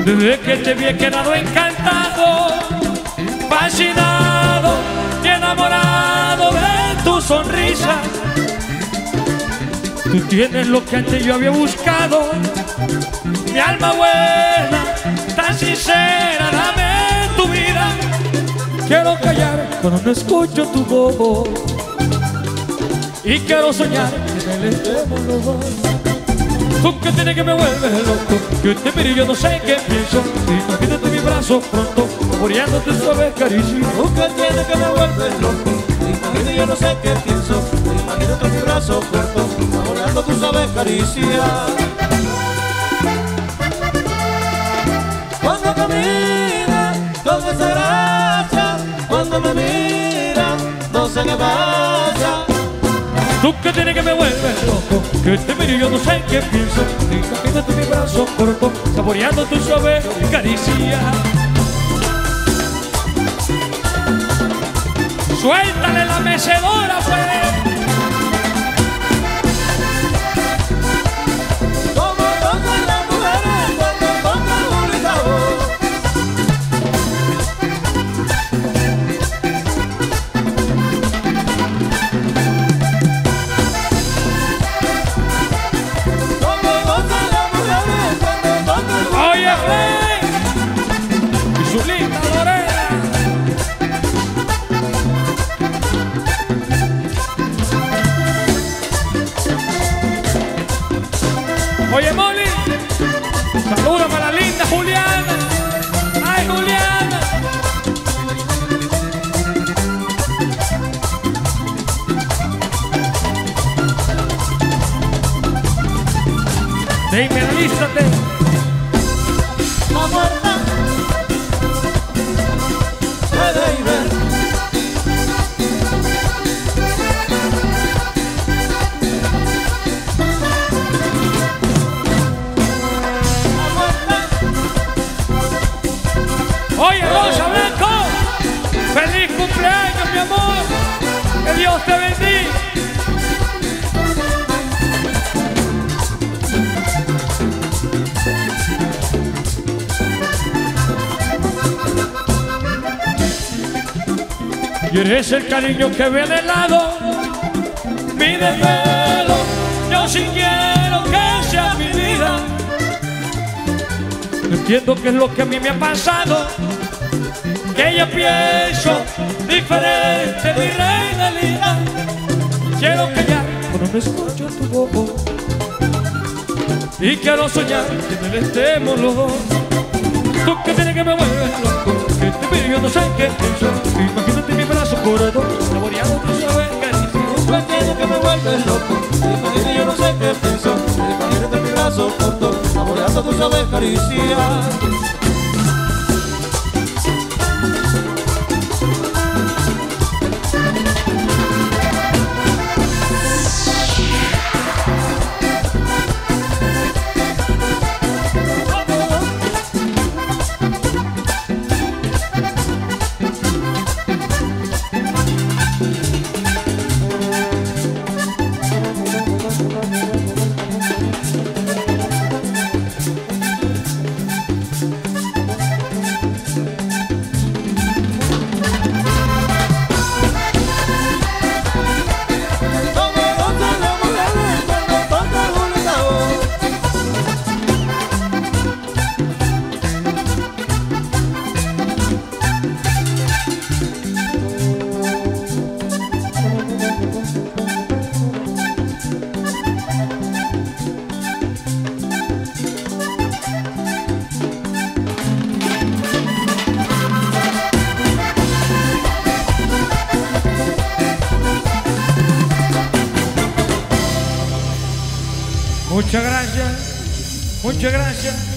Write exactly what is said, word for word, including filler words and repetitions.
Desde que te vi he quedado encantado, fascinado y enamorado de tu sonrisa. Tú tienes lo que antes yo había buscado, mi alma buena, tan sincera, dame tu vida. Quiero callar cuando no escucho tu voz y quiero soñar que en él estemos los dos. Tú que tienes que me vuelves loco, que te miro y yo no sé qué pienso. Imagínate mi brazo pronto, saboreándote suave caricia. Tú que tienes que me vuelves loco, imagínate yo no sé qué pienso. Imagínate mi brazo corto, saboreando tu suave caricia. Cuando camina con esa gracia, cuando me mira, no sé qué pasa. Tú que tienes que me vuelves loco, que te miro y yo no sé qué pienso. Imagínate mi brazo corto, saboreando tu suave caricia. Suéltale la mecedora, pues. Como tocan las mujeres cuando tocan un guitarro. Oye, Rey y su linda Lorena. Oye, Molly, salúdame a la linda Juliana. Ay, Juliana. Dime, alístate. La puerta puede ir ver. La puerta. Oye, Rosa Blanco, feliz cumpleaños, mi amor. Que Dios te bendiga. Y eres el cariño que ve de lado, mi desvelo, yo sí quiero que sea mi vida. No entiendo qué es lo que a mí me ha pasado, que yo pienso diferente, mi reina linda. Quiero callar cuando no escucho tu voz y quiero soñar que en él estemos los dos. Tú que tienes que me vuelves loco, que te miro yo no sé qué pienso. Imagínate mi brazo corto, saboreando tu suave caricia. Tú que tienes que me vuelves loco, imagínate yo no sé qué pienso. Imagínate mi brazo corto, saboreando tu suave caricia. Muchas gracias, muchas gracias.